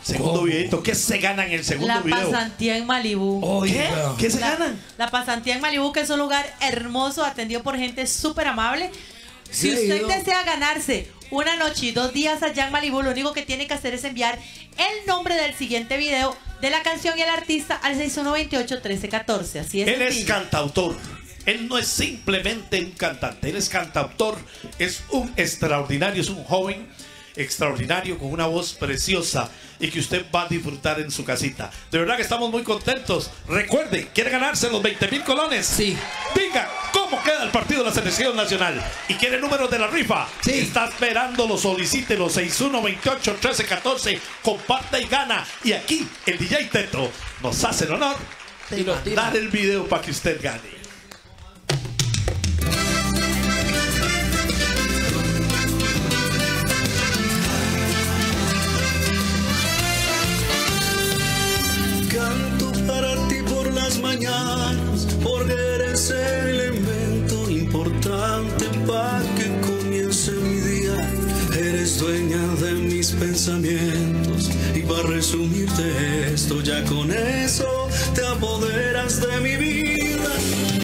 Segundo videito. ¿Qué se gana en el segundo video? La pasantía en Malibú. ¿Qué se ganan? La pasantía en Malibú, que es un lugar hermoso, atendido por gente súper amable. Si usted desea ganarse una noche y 2 días allá en Malibú, lo único que tiene que hacer es enviar el nombre del siguiente video, de la canción y el artista al 6128-1314. Así es. Él es cantautor. Él no es simplemente un cantante. Él es cantautor. Es un extraordinario, es un joven extraordinario con una voz preciosa y que usted va a disfrutar en su casita. De verdad que estamos muy contentos. Recuerde, ¿quiere ganarse los 20,000 colones? Sí. Diga cómo queda el partido de la selección nacional y quiere números de la rifa. Sí. Está esperándolo, solicítelo. 6128-1314. Comparta y gana. Y aquí el DJ Teto nos hace el honor de mandar el video para que usted gane. Canto para ti por las mañanas, porque eres el elemento importante para que comience mi día. Eres dueña de mis pensamientos y para resumirte esto, ya con eso te apoderas de mi vida.